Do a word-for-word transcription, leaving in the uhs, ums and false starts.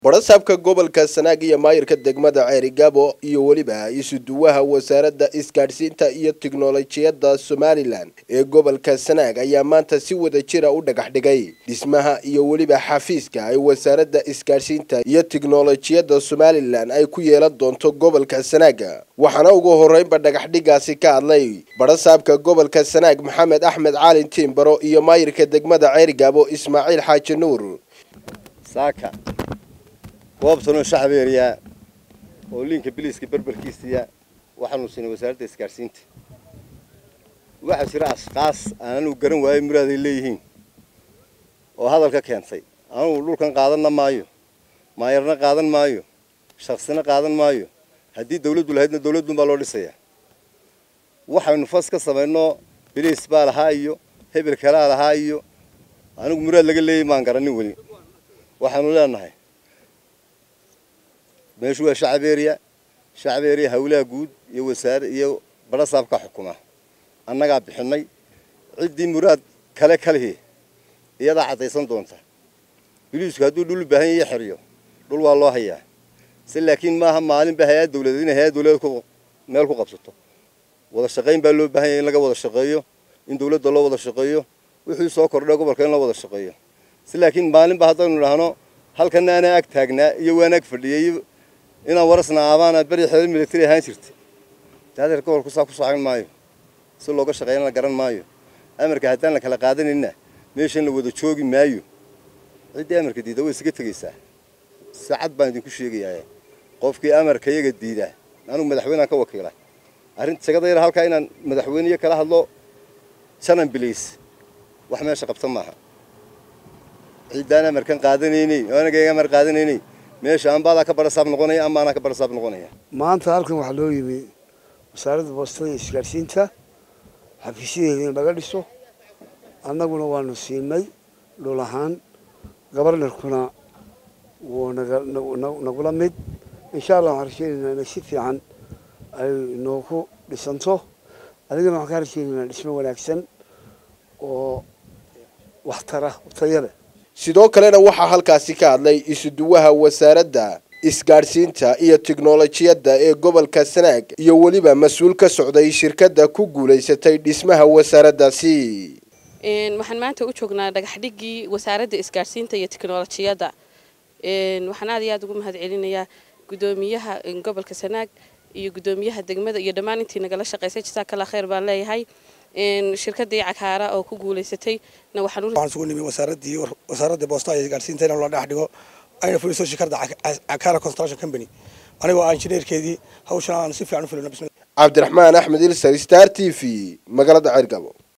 barasaabka gobolka Sanaag iyo maayirka degmada Ceerigaabo iyo waliba isuduwaha wasaaradda isgaarsiinta iyo tiknoolajiyadda Somaliland ee gobolka Sanaag ayaa maanta si wada jir ah u dhagax dhigay dhismaha iyo waliba xafiiska ay wasaaradda isgaarsiinta iyo tiknoolajiyadda Somaliland ay ku yeelan doonto gobolka Sanaag waxaana ugu horeynba dhagax dhigaasi ka hadlay barasaabka gobolka Sanaag Maxamed Axmed Caalin Timbaro iyo maayirka degmada Ceerigaabo Ismaaciil Xaaji Nuur saaka goobtano shacbiyeeriya oo linka biliiska barbarkiisa waxaanu siinay wasaaradda isgaarsiinta waxa jira asqaas aanu garan waayay muraaday leeyihiin oo hadalka keentay aanu dhulkan qaadan maayo maayarna qaadan maayo shakhsina qaadan maayo hadii dawladdu lahaydna dawladdu baa loo dhisayaa waxaanu fas ka sameeyno biliis baa lahaa iyo hebel kala lahaa iyo anigu muraad laga leeyahay maan garanin wali waxaanu leenahay meeshu waa shacbiyeeriya shacbiyeeriya hawlaha guud iyo wasaarad iyo barasaabka xukuma annaga bixinay cidii muraad kale kale iyada cadaysan doonta biliisku haduu dhul baahan yahay xiriyo dhul waa loo hayaa si laakiin maaha maalin baa hay'ad dawladeed in hay'ad dawladeed ku meel ku qabsato wada shaqeyn baa loo baahan yahay in laga wada shaqeeyo in dawladda loo wada shaqeeyo wixii soo kordhay gobolka in la wada shaqeeyo si laakiin maalin baa hadaan nidhaahno halkan ana ag taagnaa iyo wanaag fadhiyay ina warasna aabana bari xeel military ahaan jirtay taadar gobolku saa ku socon maayo si looga shaqeeyna garan maayo amarka hadaan la kala qaadanina meeshan la wada joogi maayo cidii amarka diiday way iska tagaysaa saacad baan idinku sheegayaa qofkii amarka iyaga diiday anigu madaxweynaha ka wakiilay arinta sagada yar halka inaan madaxweynaha kala hadlo sanan biliis wax meesha qabtan maaha ciidana markan qaadanayni anaga amar qaadanayni meesha aan baada ka barasaab noqonay ama ana ka barasaab noqonaya maanta halkan waxa loo yimi wasaaradda boostada iyo isgaarsiinta xafiisyadeeda laga dhiso annaguna waanu siinay dhul ahaan gobornarkuna wuu nagula mid insha Allah waxaan rajaynaynaa in si fiican ay noogu dhisanto adigana waxaan ka rajaynaynaa dhismo wanaagsan oo waxtara tayada sidoo kalena waxa halkaasi ka hadlay isuduwaha wasaaradda isgaarsiinta iyo tiknoolajiyadda ee gobolka Sanaag iyo waliba mas'uul ka socday shirkadda ku guuleysatay dhismaha wasaaraddaasi een waxaan maanta u joognaa dhagax dhigii wasaaradda isgaarsiinta iyo tiknoolajiyadda een waxaan aad iyo aad ugu mahadcelinayaa gudoomiyaha gobolka Sanaag iyo gudoomiyaha degmada iyo dhammaan intii nagala shaqeysay jazakallahu khayr baan leeyahay in shirkadii cakaara oo ku guuleysatay na waxaan waxaan soo nimay wasaaradii wasaaradda boostada iyo isgaarsiinta in la dhax dhigo ayna fuliso shirkadda cakaara construction company aniga oo injineerkeedii hawshan aan si fiican u fulino bismillah Cabdiraxmaan Axmed Ilsar Star T V magaalada Ceerigaabo.